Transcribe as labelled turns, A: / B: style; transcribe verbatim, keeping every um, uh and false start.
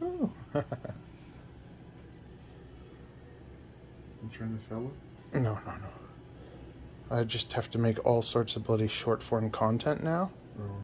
A: Oh.
B: You trying to sell it?
A: No, no, no. I just have to make all sorts of bloody short form content now.
B: Oh.